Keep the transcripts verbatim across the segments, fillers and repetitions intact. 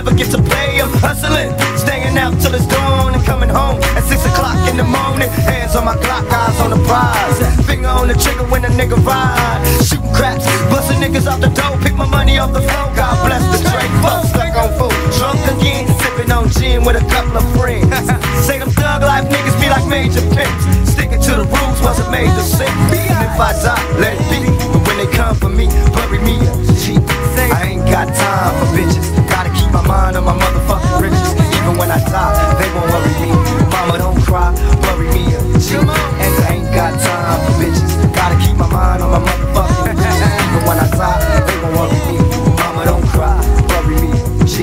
never get to play. I'm hustling, staying out till it's dawn and coming home at six o'clock in the morning. Hands on my clock, eyes on the prize. Finger on the trigger when a nigga ride. Shooting craps, busting niggas off the door. Pick my money off the floor. God bless the trade folks. Stuck on food, drunk again, sipping on gin with a couple of friends. Say them thug life niggas be like major pimps. Sticking to the rules wasn't made to sin. And if I die, let it be. But when they come for me, bury me a G. I ain't got time for bitches. Gotta keep my mind on my motherfucking riches. Even when I die, they won't worry me. Mama, don't cry, bury me a G. And I ain't got time for bitches. Gotta keep my mind on my motherfucking riches. Even when I die, they won't worry me. Mama, don't cry, bury me a G.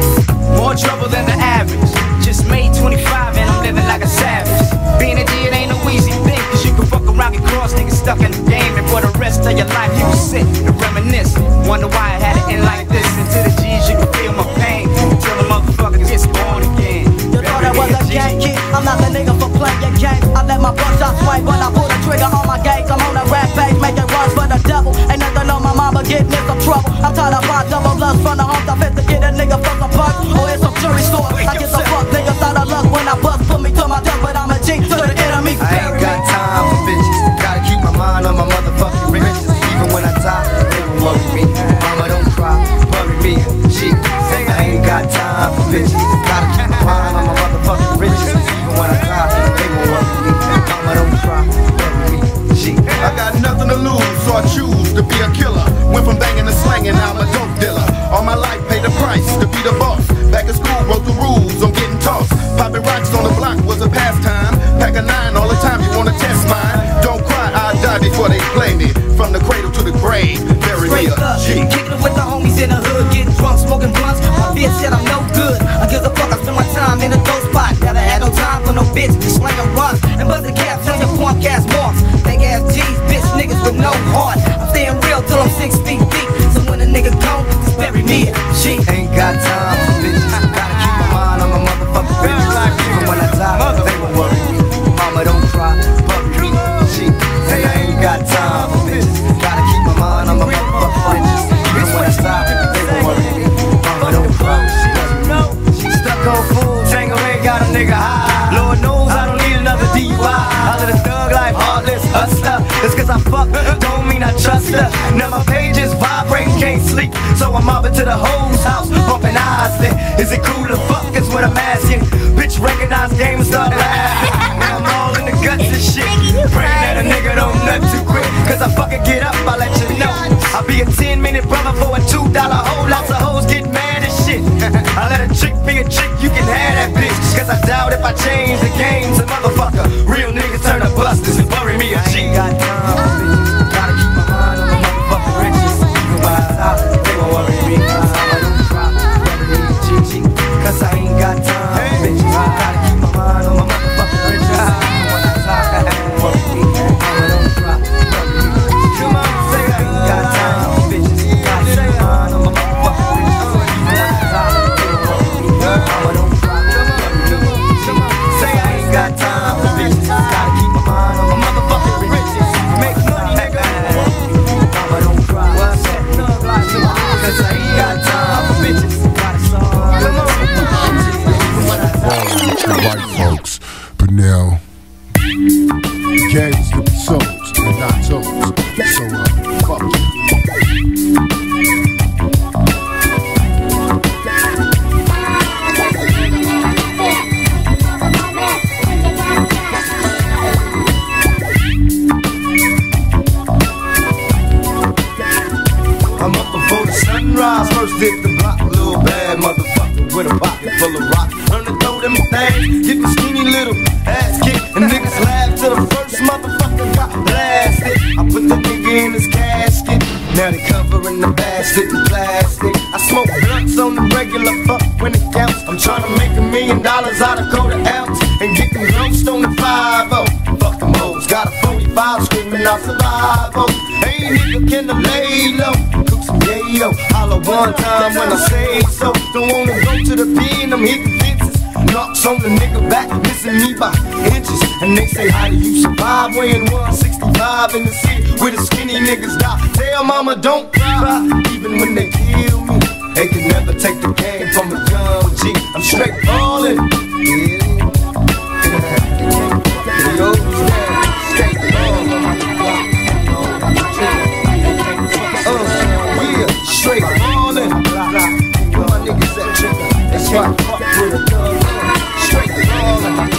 More trouble than the average. Just made twenty-five and I'm living like a savage. Being a G, it ain't no easy thing, cause you can fuck around, get crossed, niggas stuck in the game. And for the rest of your life you can sit and reminisce. Wonder why I had it in like this. And to the G's you can feel my pain until the motherfucker gets born again. You thought I was a gang kid, I'm not the nigga for playing games. I let my buckshot swing when I pull the trigger on my gauge. I'm on a rampage, making runs for the devil. Ain't nothing on my mama getting in some trouble. I'm tired of my double lust from the homes I fit to get a nigga for some bucks. Or it's some jury store. I get some fuck niggas out of luck when I bust, put me to my death, but I'm a G to the enemy. I ain't got time for bitches. Gotta keep my mind on my motherfucking riches. Even when I die, they won't worry me. Mama, don't cry, bury me a G. I ain't got time for bitches. Gotta keep my mind on my motherfucking riches. Even when I die, they won't worry me. Mama, don't cry, bury me a G. I got nothing to lose, so I choose to be a killer. Went from banging to slanging, now I'm a dope dealer. All my life paid the price to be the boss. Back in school, wrote the rules, I'm getting tossed. Popping rocks on the block was a pastime. Pack a nine all the time, you wanna test mine? Don't cry, I'll die before they play me. From the cradle to the grave, bury me a G. Kicking it with the homies in the hood, getting drunk, smoking blunts. My bitch said I'm no good. I give a fuck, I spend my time in a dope spot. Never had no time for no bitch, just slang and run. And bustin' caps on your punk ass marks. Fake ass G's, bitch niggas with no heart. I'm staying real till I'm six feet deep. So when a nigga gone, just bury me a G. Ain't got time for bitches. Gotta keep my mind on my motherfucking riches. Even when I die, they won't worry me. Mama, don't cry, bury me a G. Hey, I ain't got time for bitches. Gotta keep my mind on my motherfucking riches. Even when I die, they won't worry me. Mama, don't cry, bury me a G. Stuck on food, Django ain't got a nigga high. Lord knows I don't need another D U I. I live a thug life, heartless hustler. Just cause I fuck, don't mean I trust her. Now my pages vibrate, can't sleep. So I'm mobbing to the hoes house, bumping eyes then. Is it cool to fuck is what I'm asking. Bitch recognize game and start laughing. Now I'm all in the guts and shit. Praying that a nigga don't nut too quick. Cause I fucking get up, I'll let you know. I'll be a ten minute brother for a two dollar hoe. Lots of hoes get mad as shit. I let a chick be a chick, you can have that bitch. Cause I doubt if I change the game to motherfucker. Real niggas turn to busters and bury me a G. Got time for bitches. Gotta keep my mind on my motherfucking riches. Even when I die, they won't worry me. I don't cry, bury me a G. Cause I ain't got time for bitches. Gotta keep my mind on my motherfucking riches. Even when I die, they won't worry me. I don't cry, bury me a G. Come on, say I ain't got time for bitches. Gotta keep my mind on my motherfucking riches. Even when I die, they won't worry me. I don't cry, bury me a G. Say I ain't got time for bitches. Gotta keep my mind on my motherfucking riches. Make money, nigga. Mama, don't cry. What's that? Cause I ain't got time for bitches. Gotta solve. Come on. The white folks, but now games to be sold and not told. So uh, fuck you. I'm up before the sunrise, first hit the block, little bad motherfucker with a pocket full of rock. Learn to throw them things, get the skinny little ass kick, and niggas laugh till the first motherfucker got blasted. I put the nigga in his casket, now they covering the bastard in plastic. I smoke blunts on the regular, fuck when it counts. I'm trying to make a million dollars out of quarter ounce, and get them roast on the five oh. Fuck them hoes, got a forty-five screaming out survival. Hey nigga, can the lay low? Cook some yayo, holla one time when I say so. Don't wanna go to the pen, I'm hitting fences. Knocks on the nigga back, missing me by inches. And they say, how do you survive? Weighing one sixty-five in the city where the skinny niggas die. Tell mama don't cry, even when they kill me. They can never take the game from a gun. I'm straight ballin'. Yeah. Yo, straight ballin'. Uh, yeah, straight ballin'. Where my niggas at, trigger? That's right, fuck with it. Straight ballin'.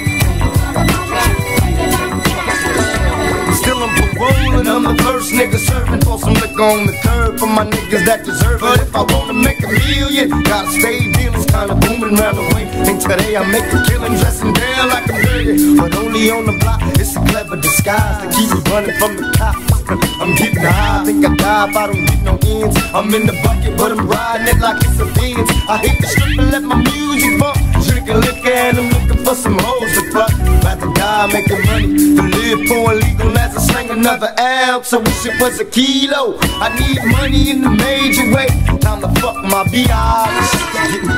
Still I'm parolin', I'm the first nigga serving for some liquor on the curb for my niggas that deserve it. If I wanna make a million, gotta stay dealin', kinda booming round the way. And today I make a killing, dressing down like I'm dirty, but only on the block. It's a clever disguise to keep me running from the cops. I'm getting high, I think I die if I don't get no ends. I'm in the bucket, but I'm riding it like it's a Benz. I hate the strip and let my music bump. Drinking liquor and I'm looking for some hoes to fuck. Rather die making money than live poor and legal as I slang another ounce. I wish it was a kilo. I need money in the major way. Time to fuck my B Is getting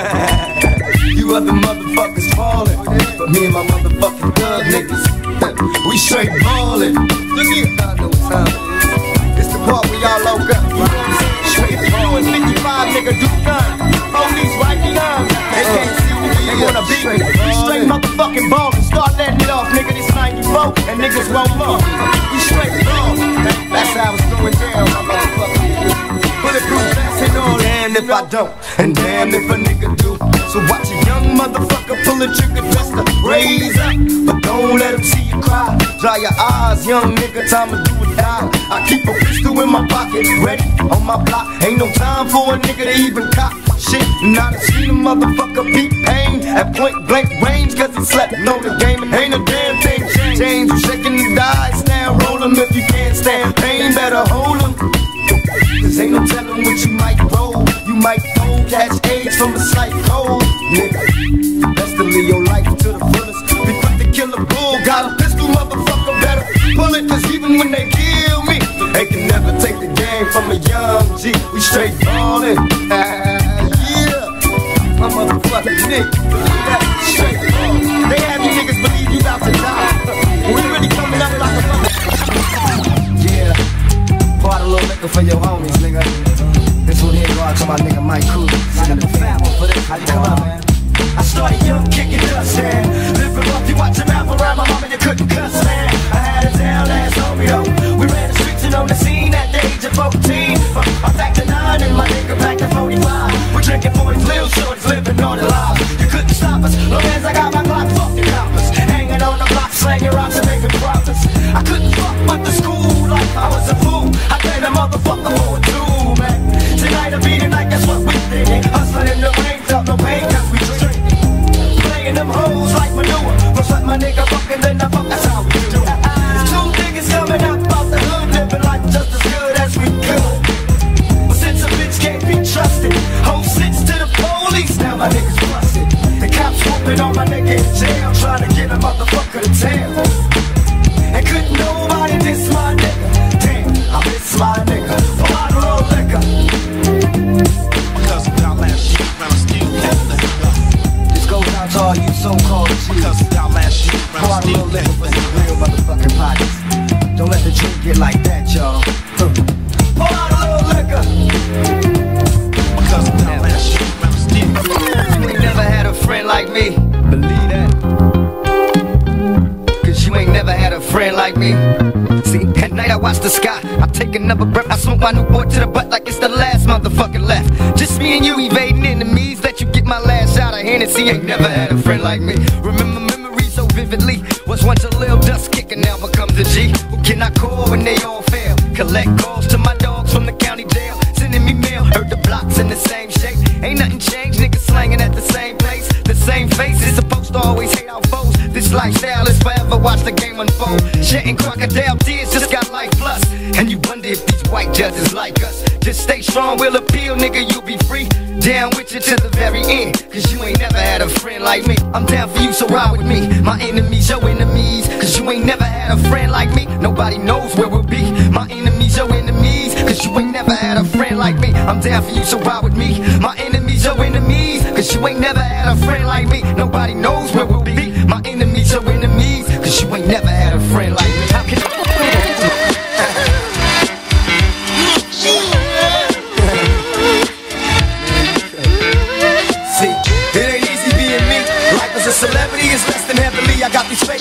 paid. You other motherfuckers falling, but me and my motherfucking thug niggas, we straight ballin'. Look here, I know what time it is. It's the part we all loke up. Straight ballin', fifty-five nigga do none. Police right behind me. They can't see me, they wanna beat me. We straight motherfucking ballin'. Start letting it off, nigga. This ninety-four and niggas won't love. We straight ballin'. That's how it's going down, my motherfucking niggas. Bulletproof vest and all. Damn if I don't, and damn if a nigga do. So watch a young motherfucker pull a trigger dressed to raise up, but don't let him see you cry. Dry your eyes, young nigga, time to do or die. I keep a pistol in my pocket, ready on my block. Ain't no time for a nigga to even cop shit. And I done seen a motherfucker beat pain at point blank range, cause he slept on the game and ain't a damn thing changed. You shaking the dice now, roll 'em if you can't stand pain, better hold 'em. Cause ain't no telling what you might roll. You might fold, catch AIDS from a slight cold, nigga. Best to live your life to the fullest. Be quick to kill a bull, got a pistol, motherfucker, better pull it. Cause even when they kill me, they can never take the game from a young G. We straight ballin', yeah. My motherfucking nigga, believe that, straight ballin'. They have you niggas believe you about to die. We really coming up like a motherfucker. Yeah. Bought a little liquor for your homies, nigga. This one here go out to my nigga Mike Cool. I got the fat one for this. How you come on, man? I started young, kicking dust, man. Living rough, you watch your mouth around my mama, you couldn't cuss, man. I had a down ass homie, though. We ran the streets and on the scene at the age of fourteen. I packed a nine and my nigga packed a forty-five. We're drinking forties, little shorties, living on the lives. You couldn't stop us, long as I got my Glock, fuck the coppers. Hanging on the block, slanging rocks and making profits. I couldn't fuck with the school like I was a fool. I played a motherfucker for a two, man. Tonight I beat it like that's what we did. Hustling in the rain, felt no pain cause we drink. Playing them hoes like manure. First let my nigga fucking then I fuck, that's how we do it. Two niggas coming up out the hood, living life just as good as we could. But since a bitch can't be trusted, whole sits to the police, now my niggas busted. The cops whooping on my nigga in jail, trying to get a motherfucker to tail. And couldn't nobody diss my nigga. Damn, I miss my nigga. A bottle of liquor. Because of y'all last year, man, I'm still getting the hell up. This goes out to all you so-called G's. Because of y'all last year, man, Pour I'm out a little still liquor for getting some real motherfucking pockets. Don't let the drink get like that, y'all. Pour out a little liquor. Because of y'all last year, man, I'm still getting You ain't never had a friend like me. Believe that. Cause you ain't never had a friend like me. See, at night I watch the sky, I take another breath, I smoke my new boy to the butt like it's the last motherfucker left. Just me and you evading enemies, let you get my last shot of Hennessy. Ain't never had a friend like me. Remember memories so vividly. Was once a little dust kicker, now becomes a G. Who can I call when they all fail? Collect calls to my dogs from the county jail, sending me mail, heard the blocks in the same shape. Ain't nothing changed, niggas slanging at the same place. The same faces, supposed to always hate our foes. This lifestyle is forever, watch the game unfold. Shedding crocodile tears, just got life plus. And you wonder if these white judges like us. Just stay strong, we'll appeal, nigga, you'll be free. Down with you to the very end, cause you ain't never had a friend like me. I'm down for you, so ride with me. My enemies, your enemies, cause you ain't never had a friend like me. Nobody knows where we'll be. My enemies, your enemies, cause you ain't never had a friend like me. I'm down for you, so ride with me. My enemies, your enemies, cause you ain't never had a friend like me. Nobody knows where we'll be. My enemies, your enemies, cause you ain't never had a friend like me. How can See,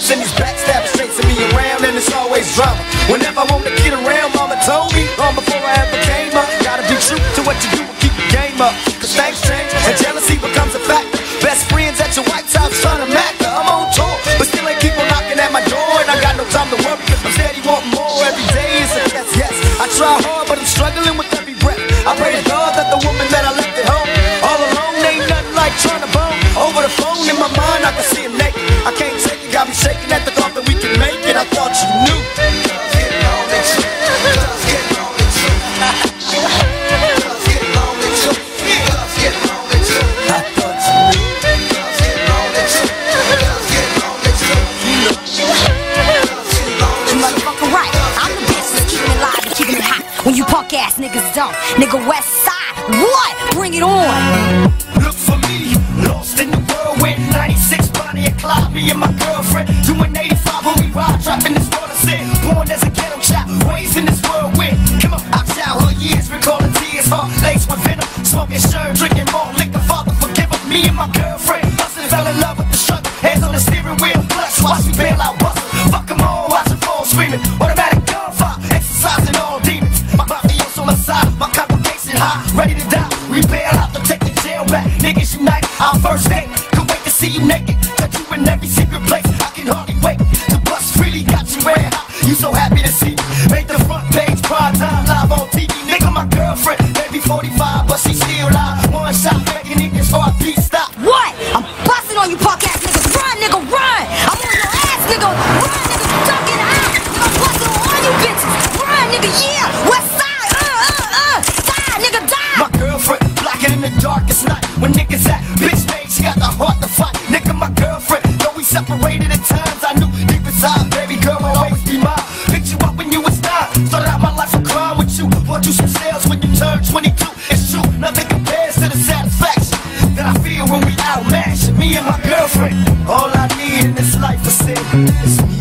send these backstabbers chasing me around, and it's always drama. Whenever I want to get around, mama told me long before I ever came up, gotta be true to what you do and keep your game up. Cause things change and jealousy becomes a factor. Best friends at your White House trying to mack her. I'm on tour, but still ain't keep on knocking at my door, and I got no time to worry. I'm steady wanting more every day. It's a yes, yes. I try hard, but I'm struggling with every breath. I pray to God that the woman that I left at home all alone ain't nothing like trying to bone. Over the phone in my mind, I can see him naked. I can't take it, got me shaking at the thought that we can make it. I thought you knew. When you punk ass niggas don't. Nigga West Side, what? Bring it on. Look for me, lost in the world with ninety-six Bonnie and Clyde, me and my girlfriend. Doing eighty-five when we ride, trapping this world of sin. Born as a ghetto child, raised in this world with. Come on, our childhood years, recalling tears, heart laced with venom. Smoking sherm, drinking more liquor, Father forgive us. Me and my girlfriend, hustling, fell in love with the struggle. Hands on the steering wheel, clutch, watch me bail out, bustle. Fuck them all, watch them fall screaming. Automatic gunfire, exercising all demons. My side, my congregation high, ready to die. We bail out to take the jail back. Niggas unite, our first date. Can't wait to see you naked. Touch you in every secret place. I can hardly wait to bust. Really got you red hot. You so happy to see me. Made the front page, prime time, live on T V. Nigga, my girlfriend, maybe forty-five, but she still live. One shot, making niggas heartbeat stop. What? I'm busting on you punk ass niggas. Run, nigga, run. I'm on your ass, nigga. Run, nigga, ducking out. I'm busting on all you bitches. Run, nigga, yeah. West Side. My girlfriend, blacking in the darkest night. When niggas at bitch made, she got the heart to fight. Nigga, my girlfriend, though we separated at times, I knew deep inside, baby girl will always be mine. Picked you up when you was nine, started out my life of crime with you. Bought you some sales when you turned twenty-two. It's true, nothing compares to the satisfaction that I feel when we outmatch me and my girlfriend. All I need in this life is sin.